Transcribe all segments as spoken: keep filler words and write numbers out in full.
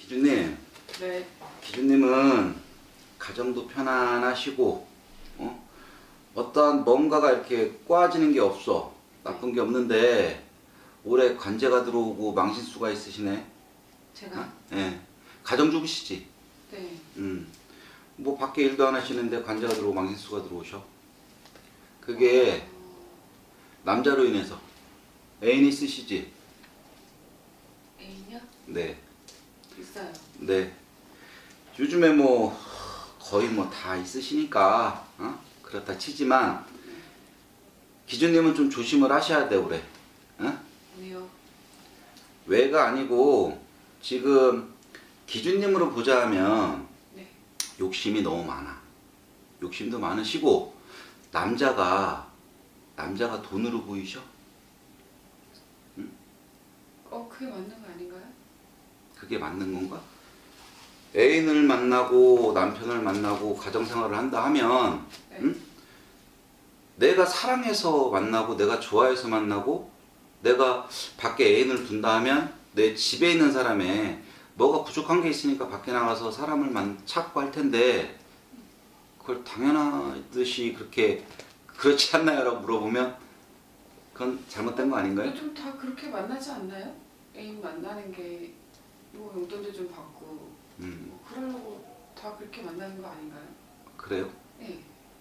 기준님, 네. 기준님은 가정도 편안하시고 어? 어떠한 뭔가가 이렇게 꼬아지는 게 없어. 나쁜 게 없는데 올해 관제가 들어오고 망신수가 있으시네. 제가? 어? 네. 가정주부시지? 네. 음. 뭐 밖에 일도 안 하시는데 관제가 들어오고 망신수가 들어오셔. 그게 남자로 인해서. 애인 있으시지? 애인이요? 네. 있어요. 네. 요즘에 뭐 거의 뭐 다 있으시니까 어? 그렇다 치지만 기준님은 좀 조심을 하셔야 돼 올해. 어? 왜요? 왜가 아니고 지금 기준님으로 보자 하면 네. 욕심이 너무 많아. 욕심도 많으시고 남자가 남자가 돈으로 보이셔? 응? 어, 그게 맞는 거 아닌가요? 그게 맞는 건가? 애인을 만나고 남편을 만나고 가정생활을 한다 하면 네. 응? 내가 사랑해서 만나고 내가 좋아해서 만나고 내가 밖에 애인을 둔다 하면 내 집에 있는 사람에 뭐가 부족한 게 있으니까 밖에 나가서 사람을 만, 찾고 할 텐데 그걸 당연하듯이 그렇게 그렇지 않나요? 라고 물어보면 그건 잘못된 거 아닌가요? 요즘 다 그렇게 만나지 않나요? 애인 만나는 게 뭐 용돈도 좀 받고 음, 뭐 그러려고 다 그렇게 만나는 거 아닌가요? 그래요? 네.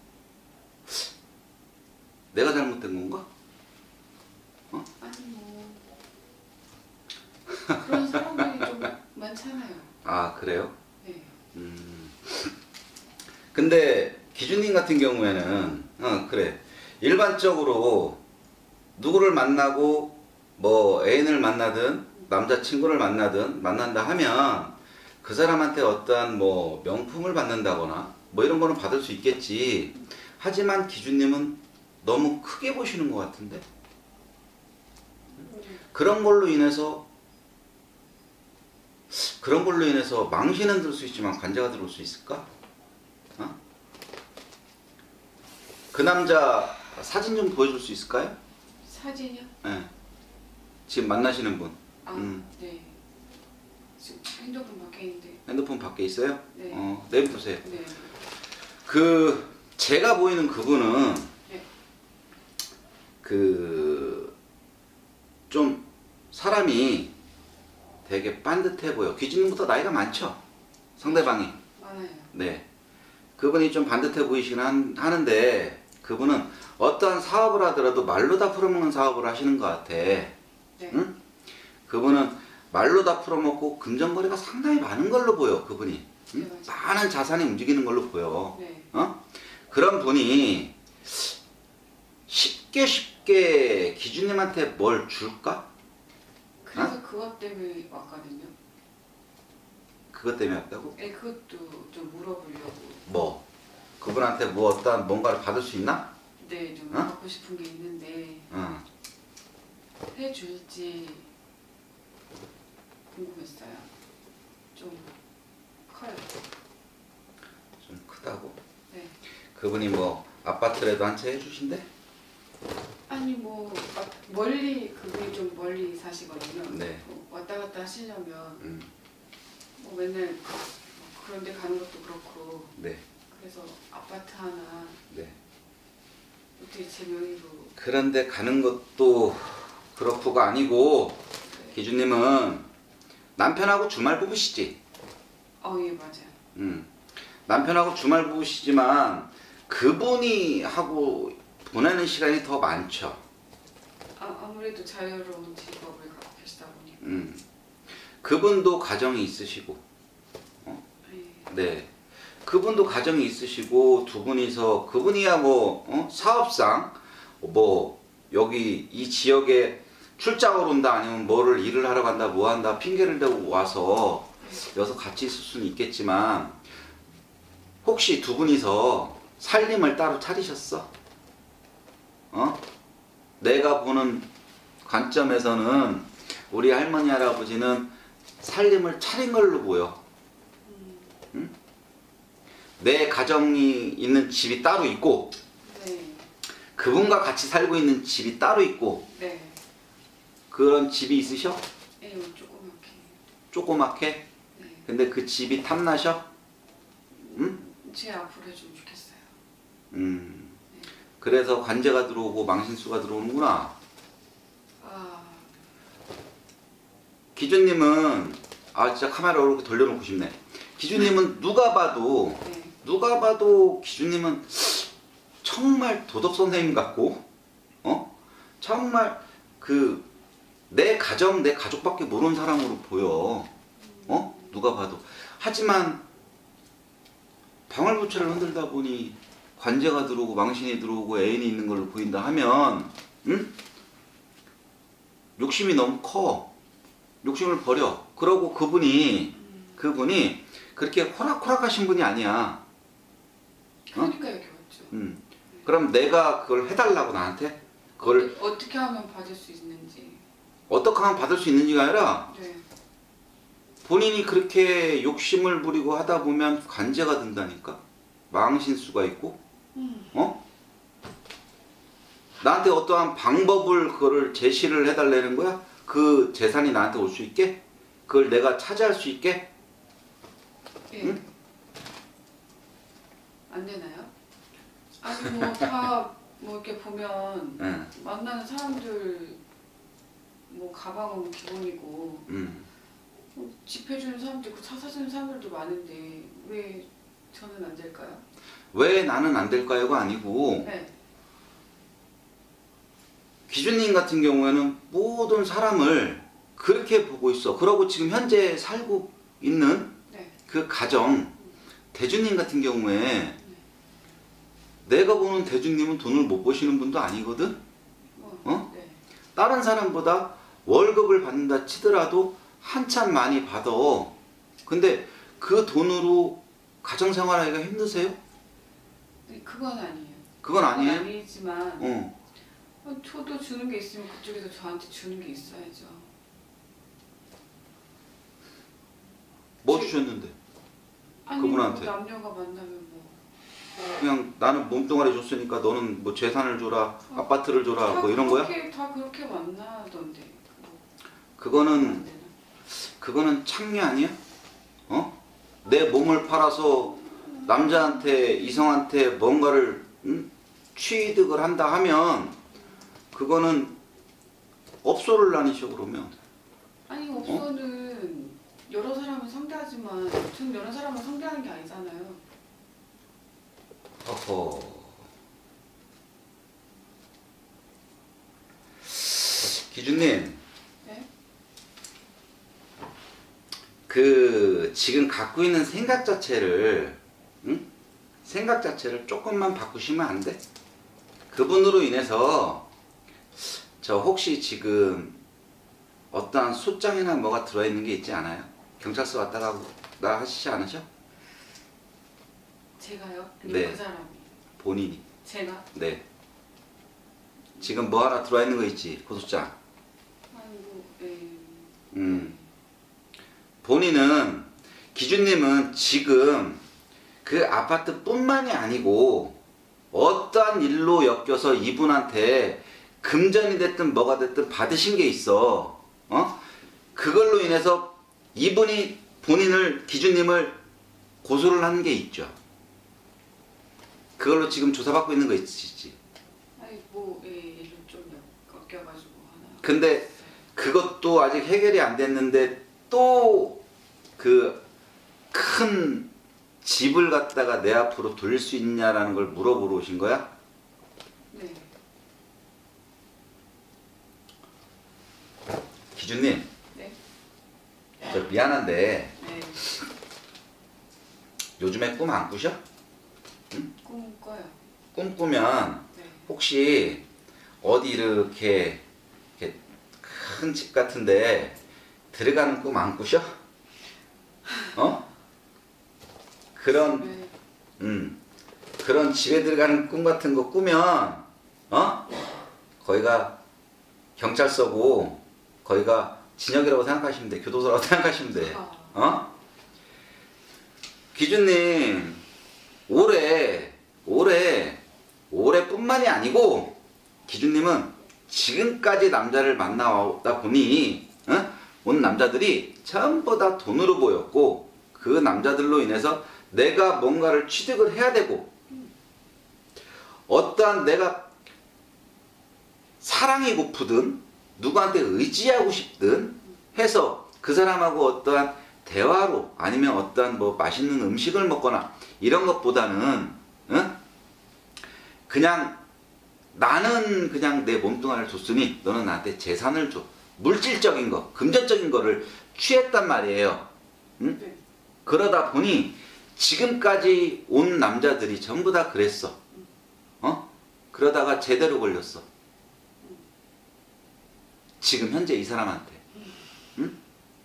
내가 잘못된 건가? 아니 뭐 그런 사람들이 좀 많잖아요. 아 그래요? 네. 음. 근데 기준님 같은 경우에는 어 그래 일반적으로 누구를 만나고 뭐 애인을 만나든 남자친구를 만나든 만난다 하면 그 사람한테 어떠한 뭐 명품을 받는다거나 뭐 이런 거는 받을 수 있겠지. 하지만 기준님은 너무 크게 보시는 것 같은데 그런 걸로 인해서 그런 걸로 인해서 망신은 들 수 있지만 관제가 들어올 수 있을까? 어? 그 남자 사진 좀 보여줄 수 있을까요? 사진이요? 네. 지금 만나시는 분. 아, 음. 네. 지금 핸드폰 밖에 있는데. 핸드폰 밖에 있어요? 네. 어, 내비두세요. 네. 그 제가 보이는 그분은 네. 그 좀 사람이 되게 반듯해 보여. 기준님보다 나이가 많죠? 상대방이. 많아요. 네. 그분이 좀 반듯해 보이시긴 한, 하는데 그분은 어떠한 사업을 하더라도 말로 다 풀어먹는 사업을 하시는 것 같아. 네. 응? 그분은 말로 다 풀어먹고 금전거래가 상당히 많은 걸로 보여. 그분이. 응? 네, 맞아요. 많은 자산이 움직이는 걸로 보여. 네. 어? 그런 분이 쉽게 쉽게 기준님한테 뭘 줄까? 그래서 그것 때문에 왔거든요. 그것 때문에 왔다고? 네, 그것도 좀 물어보려고. 뭐? 그분한테 뭐 어떤 뭔가를 받을 수 있나? 네, 좀 어? 받고 싶은 게 있는데 어. 해줄지 궁금했어요. 좀 커요. 좀 크다고? 네. 그분이 뭐 아파트라도 한 채 해주신대? 아니 뭐 아, 멀리 그분이 좀 멀리 사시거든요. 네. 뭐 왔다 갔다 하시려면 음. 뭐 맨날 뭐 그런 데 가는 것도 그렇고 네. 그래서 아파트 하나 네. 어떻게 제 명의로. 그런데 가는 것도 그렇고가 아니고 네. 기준님은 남편하고 주말 부부시지? 어, 예, 맞아요. 음. 남편하고 주말 부부시지만 그분이 하고 보내는 시간이 더 많죠. 아, 아무래도 자유로운 직업을 갖고 계시다 보니까. 음. 그분도 가정이 있으시고, 어? 예. 네. 그분도 가정이 있으시고 두 분이서 그분이야 뭐 어? 사업상 뭐 여기 이 지역에 출장을 온다 아니면 뭐를 일을 하러 간다 뭐 한다 핑계를 대고 와서 여기서 같이 있을 수는 있겠지만 혹시 두 분이서 살림을 따로 차리셨어? 어? 내가 보는 관점에서는 우리 할머니 할아버지는 살림을 차린 걸로 보여. 음, 응? 내 가정이 있는 집이 따로 있고 네. 그분과 같이 살고 있는 집이 따로 있고 네. 그런 집이 있으셔? 예, 뭐 조그맣게. 조그맣게? 네. 근데 그 집이 탐나셔? 응? 제 앞으로 해주면 좋겠어요. 음. 그래서 관제가 들어오고 망신수가 들어오는구나. 아, 기준님은 아 진짜 카메라 이렇게 돌려놓고 싶네. 기준님은 누가 봐도 네. 누가 봐도 기준님은 정말 도덕 선생님 같고, 어? 정말 그 내 가정, 내 가족밖에 모르는 사람으로 보여. 어? 누가 봐도. 하지만 방울부채를 흔들다 보니 관제가 들어오고 망신이 들어오고 애인이 있는 걸로 보인다 하면, 응? 욕심이 너무 커. 욕심을 버려. 그러고 그분이 그분이 그렇게 호락호락하신 분이 아니야. 그러니까 여기 왔죠. 음. 그럼 내가 그걸 해달라고 나한테? 그걸 어떻게, 어떻게 하면 받을 수 있는지. 어떻게 하면 받을 수 있는지가 아니라 네. 본인이 그렇게 욕심을 부리고 하다 보면 관제가 든다니까. 망신수가 있고, 음. 어? 나한테 어떠한 방법을 그거를 제시를 해달라는 거야? 그 재산이 나한테 올 수 있게? 그걸 내가 차지할 수 있게? 예. 응? 안 되나요? 아니 뭐 다 뭐 이렇게 보면 응. 만나는 사람들 뭐 가방은 기본이고 음. 뭐 집 해주는 사람도 있고 차 사주는 사람들도 많은데 왜 저는 안 될까요? 왜 나는 안 될까요가 아니고, 네. 기준님 같은 경우에는 모든 사람을 그렇게 보고 있어. 그러고 지금 현재 살고 있는 네. 그 가정, 대주님 같은 경우에 내가 보는 대주님은 돈을 못 버시는 분도 아니거든? 뭐, 어? 네. 다른 사람보다 월급을 받는다 치더라도 한참 많이 받아. 근데 그 돈으로 가정 생활하기가 힘드세요? 네, 그건 아니에요. 그건 아니에요? 아니지만 어. 어, 저도 주는 게 있으면 그쪽에서 저한테 주는 게 있어야죠. 뭐 제- 주셨는데? 아니 그분한테. 뭐 남녀가 만나면 뭐 그냥 나는 몸뚱아리 줬으니까 너는 뭐 재산을 줘라, 어, 아파트를 줘라, 다 뭐 이런 거야? 그렇게, 다 그렇게 만나던데. 뭐, 그거는 안 되나? 그거는 창녀 아니야? 어? 내 몸을 팔아서 남자한테 이성한테 뭔가를 응? 취득을 한다 하면 그거는 업소를 나뉘셔 그러면. 아니 업소는 여러 사람을 상대하지만 전 여러 사람을 상대하는 게 아니잖아요. 어허. 기준님, 네? 그 지금 갖고 있는 생각 자체를, 응? 생각 자체를 조금만 바꾸시면 안 돼? 그분으로 인해서 저 혹시 지금 어떠한 소장이나 뭐가 들어있는 게 있지 않아요? 경찰서 왔다가 나 하시지 않으셔? 제가요? 아니 네. 그 사람이. 본인이. 제가? 네. 지금 뭐 하나 들어와 있는 거 있지? 고소장. 아이고, 네. 음. 본인은, 기준님은 지금 그 아파트뿐만이 아니고 어떠한 일로 엮여서 이분한테 금전이 됐든 뭐가 됐든 받으신 게 있어. 어? 그걸로 인해서 이분이 본인을, 기준님을 고소를 하는 게 있죠. 그걸로 지금 조사받고 있는 거 있지. 아니 뭐 예, 일로 좀 엮여가지고 하나. 근데 그것도 아직 해결이 안 됐는데 또 그 큰 집을 갖다가 내 앞으로 돌릴 수 있냐라는 걸 물어보러 오신 거야? 네. 기준님, 네. 저 미안한데 네. 요즘에 꿈 안 꾸셔? 꿈 꿔요. 꿈 꾸면 네. 혹시 어디 이렇게, 이렇게 큰 집 같은데 들어가는 꿈 안 꾸셔? 어? 그런 네. 음 그런 집에 들어가는 꿈 같은 거 꾸면 어? 거기가 경찰서고 거기가 진역이라고 생각하시면 돼. 교도소라고 생각하시면 돼. 어? 기준님 올해 올해 올해뿐만이 아니고 기준님은 지금까지 남자를 만나다 보니 어? 온 남자들이 전부 다 돈으로 보였고 그 남자들로 인해서 내가 뭔가를 취득을 해야 되고 어떠한 내가 사랑이 고프든 누구한테 의지하고 싶든 해서 그 사람하고 어떠한 대화로 아니면 어떠한 뭐 맛있는 음식을 먹거나 이런 것보다는 응? 그냥 나는 그냥 내 몸뚱아리를 줬으니 너는 나한테 재산을 줘. 물질적인 거, 금전적인 거를 취했단 말이에요. 응? 네. 그러다 보니 지금까지 온 남자들이 전부 다 그랬어. 어? 그러다가 제대로 걸렸어. 지금 현재 이 사람한테. 응?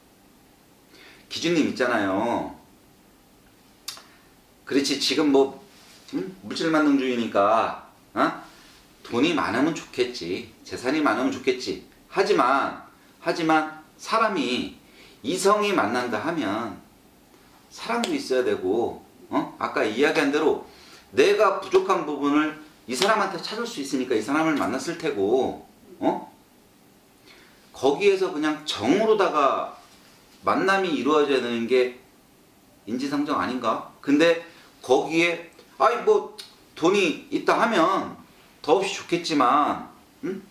기준님 있잖아요. 그렇지 지금 뭐 응? 물질만능주의니까 어? 돈이 많으면 좋겠지. 재산이 많으면 좋겠지. 하지만 하지만 사람이 이성이 만난다 하면 사랑도 있어야 되고 어? 아까 이야기한 대로 내가 부족한 부분을 이 사람한테 찾을 수 있으니까 이 사람을 만났을 테고 어? 거기에서 그냥 정으로다가 만남이 이루어져야 되는 게 인지상정 아닌가? 근데 거기에 아이 뭐 돈이 있다 하면 더없이 좋겠지만 응?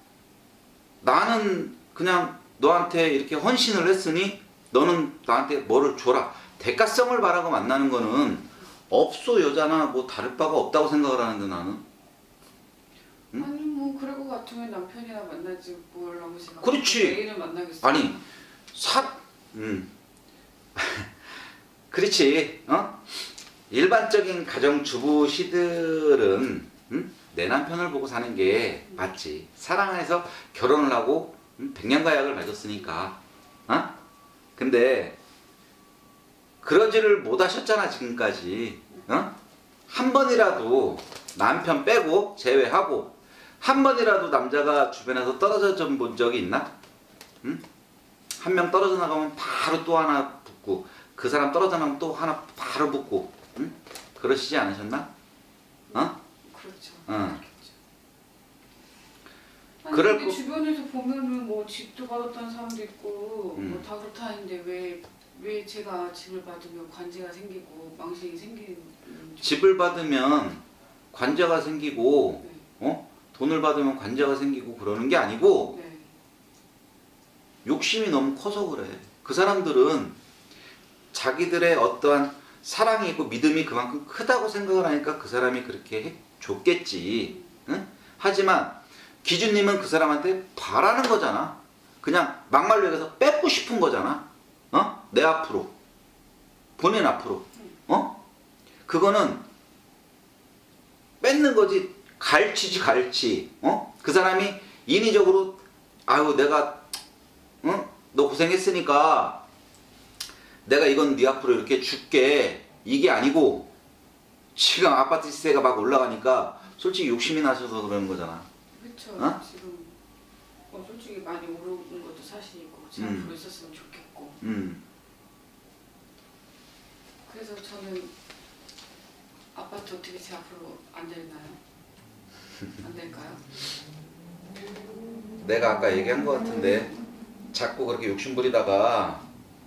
나는 그냥 너한테 이렇게 헌신을 했으니 너는 나한테 뭐를 줘라. 대가성을 바라고 만나는 거는 없어 여자나 뭐 다를 바가 없다고 생각을 하는데 나는. 응? 아니 뭐 그럴 것 같으면 남편이나 만나지 뭐라고 생각. 그렇지. 애인을 만나겠어. 아니 사, 음, 그렇지. 어? 일반적인 가정 주부시들은 응? 내 남편을 보고 사는 게 맞지. 사랑해서 결혼을 하고 응? 백년가약을 맺었으니까. 어? 근데 그러지를 못하셨잖아 지금까지. 어? 한 번이라도 남편 빼고 제외하고 한 번이라도 남자가 주변에서 떨어져 본 적이 있나? 응? 한 명 떨어져 나가면 바로 또 하나 붙고 그 사람 떨어져 나가면 또 하나 바로 붙고 응? 그러시지 않으셨나? 어? 그렇죠. 어. 아니 그럴 근데 거- 주변에서 보면은 뭐 집도 받았다는 사람도 있고 음. 뭐 다 그렇다는데 왜 왜 제가 집을 받으면 관제가 생기고 망신이 생기는 집을 받으면 관제가 생기고 네. 어? 돈을 받으면 관제가 생기고 그러는 게 아니고 네. 욕심이 너무 커서 그래. 그 사람들은 자기들의 어떠한 사랑이 있고 믿음이 그만큼 크다고 생각을 하니까 그 사람이 그렇게 해 줬겠지. 응? 하지만 기준님은 그 사람한테 바라는 거잖아. 그냥 막말로 얘기해서 뺏고 싶은 거잖아. 어? 내 앞으로. 본인 앞으로. 어? 그거는 뺏는 거지. 갈치지 갈치. 어? 그 사람이 인위적으로 아유 내가 응? 너 고생했으니까 내가 이건 네 앞으로 이렇게 줄게. 이게 아니고 지금 아파트 시세가 막 올라가니까 솔직히 욕심이 나셔서 그러는 거잖아. 그렇죠. 어? 지금 뭐 솔직히 많이 오르는 것도 사실이고 제 음. 앞으로 있었으면 좋겠고 음. 그래서 저는 아파트 어떻게 제 앞으로 안 되나요? 안 될까요? 내가 아까 얘기한 것 같은데 자꾸 그렇게 욕심 부리다가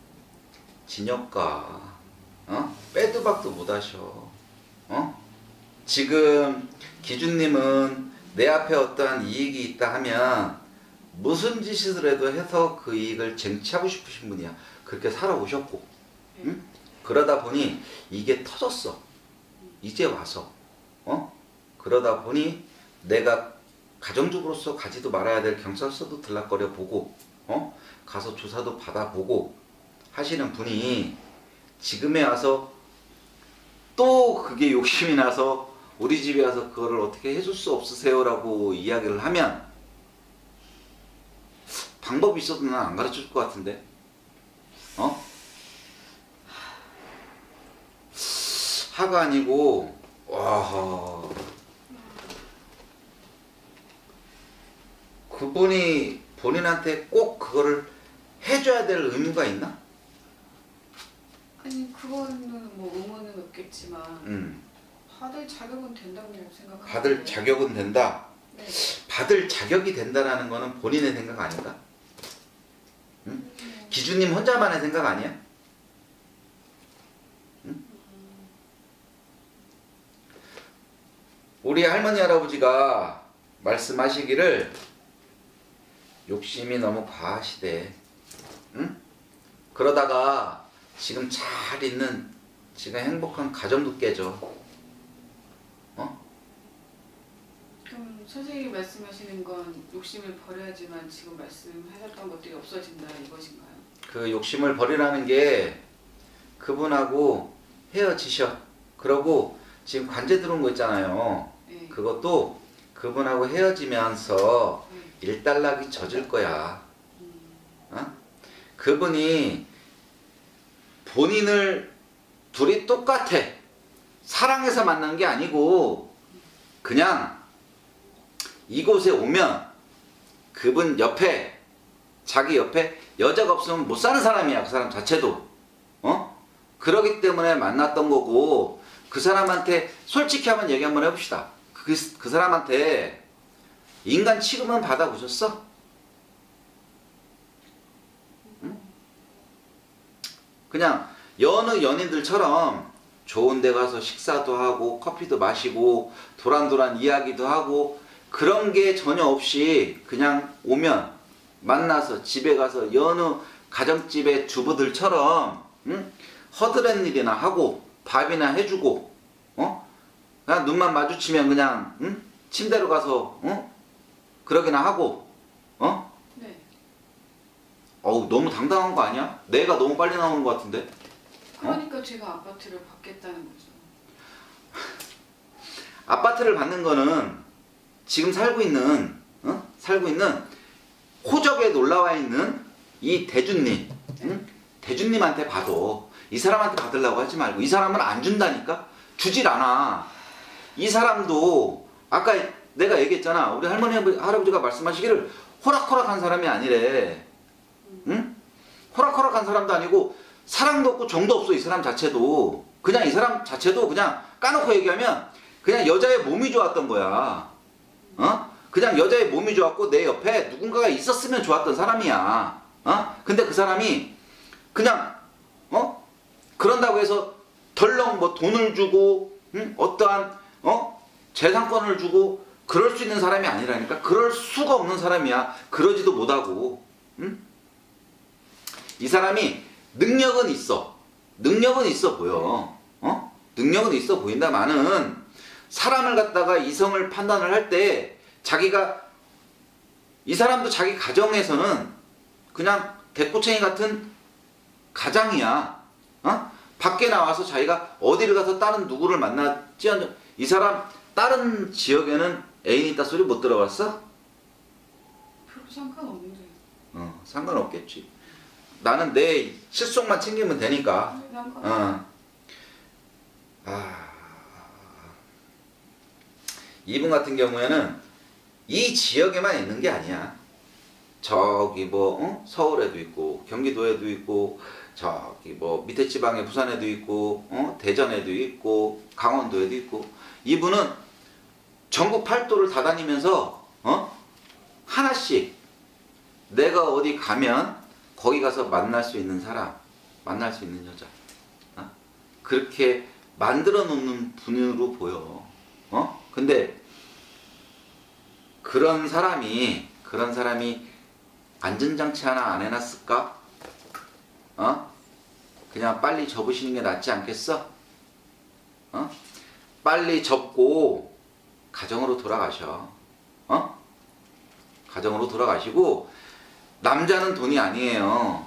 진역가 어? 빼도 박도 못 하셔. 어? 지금 기준님은 내 앞에 어떠한 이익이 있다 하면 무슨 짓을 해도 해서 그 이익을 쟁취하고 싶으신 분이야. 그렇게 살아오셨고 응? 그러다 보니 이게 터졌어. 이제 와서 어? 그러다 보니 내가 가정주부로서 가지도 말아야 될 경찰서도 들락거려 보고 어? 가서 조사도 받아보고 하시는 분이 지금에 와서 또 그게 욕심이 나서 우리 집에 와서 그거를 어떻게 해줄 수 없으세요? 라고 이야기를 하면 방법이 있어도 난 안 가르쳐 줄 것 같은데 어? 하가 아니고 와 그분이 본인한테 꼭 그거를 해줘야 될 의무가 있나? 아니 그거는 뭐 의무는 없겠지만 음, 받을 자격은 된다고 생각합니다. 받을 자격은 된다. 네. 받을 자격이 된다라는 거는 본인의 생각 아닌가? 응? 음, 기준님 혼자만의 생각 아니야? 우리 할머니 할아버지가 말씀하시기를 욕심이 너무 과하시대. 응? 그러다가 지금 잘 있는 지금 행복한 가정도 깨져. 어? 그럼 선생님이 말씀하시는 건 욕심을 버려야지만 지금 말씀하셨던 것들이 없어진다 이것인가요? 그 욕심을 버리라는 게 그분하고 헤어지셔. 그러고 지금 관제 들어온 거 있잖아요. 네. 그것도 그분하고 헤어지면서 네. 일단락이 젖을 거야. 음. 어? 그분이 본인을 둘이 똑같아. 사랑해서 만난 게 아니고 그냥 이곳에 오면 그분 옆에 자기 옆에 여자가 없으면 못 사는 사람이야. 그 사람 자체도. 어? 그러기 때문에 만났던 거고 그 사람한테 솔직히 한번 얘기 한번 해봅시다. 그, 그 사람한테 인간 취급은 받아보셨어? 응? 그냥 여느 연인들처럼 좋은 데 가서 식사도 하고 커피도 마시고 도란도란 이야기도 하고 그런 게 전혀 없이 그냥 오면 만나서 집에 가서 여느 가정집의 주부들처럼 응? 허드렛 일이나 하고 밥이나 해주고 어? 그냥 눈만 마주치면 그냥 응? 침대로 가서 어? 그러기나 하고 어? 네. 어우 너무 당당한 거 아니야? 내가 너무 빨리 나오는 것 같은데? 그러니까 제가 아파트를 받겠다는 거죠. 아파트를 받는 거는 지금 살고 있는 어? 살고 있는 호적에 놀러와 있는 이 대주님 응? 대주님한테 봐도 이 사람한테 받으려고 하지 말고 이 사람은 안 준다니까? 주질 않아. 이 사람도 아까 내가 얘기했잖아. 우리 할머니 할아버지가 말씀하시기를 호락호락한 사람이 아니래. 응? 호락호락한 사람도 아니고 사랑도 없고 정도 없어. 이 사람 자체도 그냥 이 사람 자체도 그냥 까놓고 얘기하면 그냥 여자의 몸이 좋았던 거야. 어? 그냥 여자의 몸이 좋았고 내 옆에 누군가가 있었으면 좋았던 사람이야. 어? 근데 그 사람이 그냥 어? 그런다고 해서 덜렁 뭐 돈을 주고 응? 어떠한 어? 재산권을 주고 그럴 수 있는 사람이 아니라니까. 그럴 수가 없는 사람이야. 그러지도 못하고. 응? 이 사람이 능력은 있어. 능력은 있어 보여. 어? 능력은 있어 보인다마는 사람을 갖다가 이성을 판단을 할 때 자기가 이 사람도 자기 가정에서는 그냥 대꼬챙이 같은 가장이야. 어? 밖에 나와서 자기가 어디를 가서 다른 누구를 만났지 않... 이 사람 다른 지역에는 애인 있다 소리 못 들어봤어? 별로 상관없는데. 어, 상관없겠지. 나는 내 실속만 챙기면 되니까. 네, 상관. 어. 아, 이분 같은 경우에는 이 지역에만 있는 게 아니야. 저기 뭐 어? 서울에도 있고 경기도에도 있고 저기 뭐 밑에 지방에 부산에도 있고 어? 대전에도 있고 강원도에도 있고. 이분은 전국 팔도를 다 다니면서 어? 하나씩 내가 어디 가면 거기 가서 만날 수 있는 사람, 만날 수 있는 여자 어? 그렇게 만들어 놓는 분으로 보여. 어? 근데 그런 사람이 그런 사람이 안전장치 하나 안 해놨을까? 어? 그냥 빨리 접으시는 게 낫지 않겠어? 어? 빨리 접고 가정으로 돌아가셔. 어? 가정으로 돌아가시고 남자는 돈이 아니에요.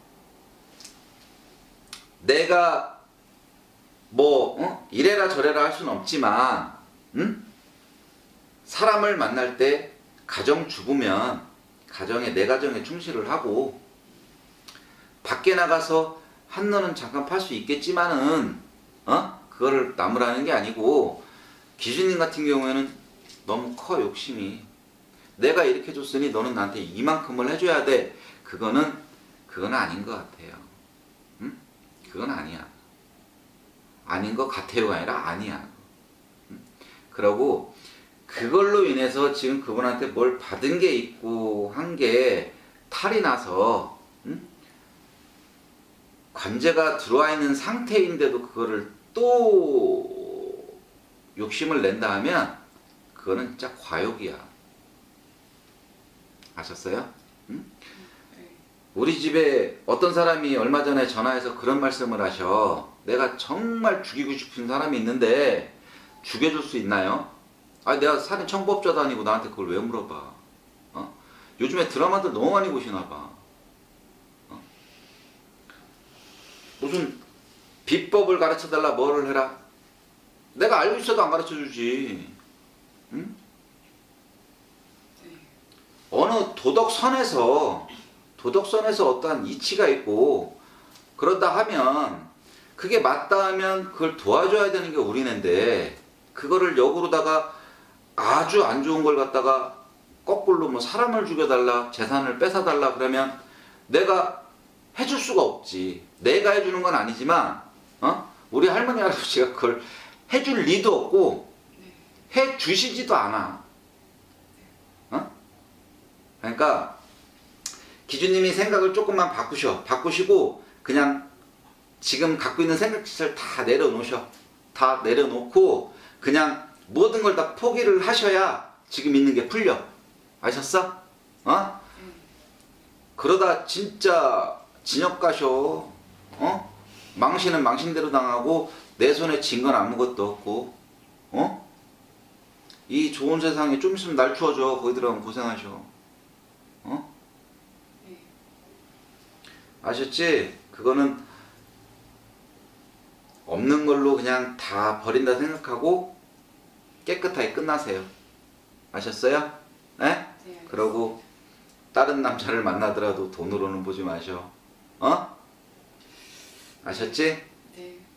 내가 뭐 어? 이래라 저래라 할 수는 없지만 응? 사람을 만날 때 가정주부면 가정에 내 가정에 충실을 하고 밖에 나가서 한너는 잠깐 팔 수 있겠지만은 어? 그거를 나무라는 게 아니고 기준님 같은 경우에는 너무 커 욕심이. 내가 이렇게 줬으니 너는 나한테 이만큼을 해줘야 돼. 그거는 그건 아닌 것 같아요. 응? 그건 아니야. 아닌 것 같아요가 아니라 아니야. 응? 그러고 그걸로 인해서 지금 그분한테 뭘 받은 게 있고 한 게 탈이 나서 응? 관제가 들어와 있는 상태인데도 그거를 또 욕심을 낸다 하면 그거는 진짜 과욕이야. 아셨어요? 응? 네. 우리 집에 어떤 사람이 얼마 전에 전화해서 그런 말씀을 하셔. 내가 정말 죽이고 싶은 사람이 있는데 죽여줄 수 있나요? 아, 내가 살인 청부업자도 아니고 나한테 그걸 왜 물어봐? 어? 요즘에 드라마들 너무 많이 보시나 봐. 어? 무슨 비법을 가르쳐달라 뭐를 해라? 내가 알고 있어도 안 가르쳐주지. 응? 네. 어느 도덕선에서 도덕선에서 어떠한 이치가 있고 그런다 하면 그게 맞다 하면 그걸 도와줘야 되는 게 우리인데 그거를 역으로다가 아주 안 좋은 걸 갖다가 거꾸로 뭐 사람을 죽여달라 재산을 뺏어달라 그러면 내가 해줄 수가 없지. 내가 해주는 건 아니지만 어? 우리 할머니 할아버지가 그걸 해줄 리도 없고 네. 해주시지도 않아. 어? 그러니까 기준님이 생각을 조금만 바꾸셔. 바꾸시고 그냥 지금 갖고 있는 생각을 다 내려놓으셔. 다 내려놓고 그냥 모든 걸 다 포기를 하셔야 지금 있는 게 풀려. 아셨어? 어? 네. 그러다 진짜 진역 가셔. 어? 망신은 망신대로 당하고 내 손에 진 건 아무것도 없고. 어? 이 좋은 세상에 좀 있으면 날 추워져. 거기 들어가면 고생하셔. 어? 네. 아셨지? 그거는 없는 걸로 그냥 다 버린다 생각하고 깨끗하게 끝나세요. 아셨어요? 네? 네. 그러고 다른 남자를 만나더라도 돈으로는 보지 마셔. 어? 아셨지? 네.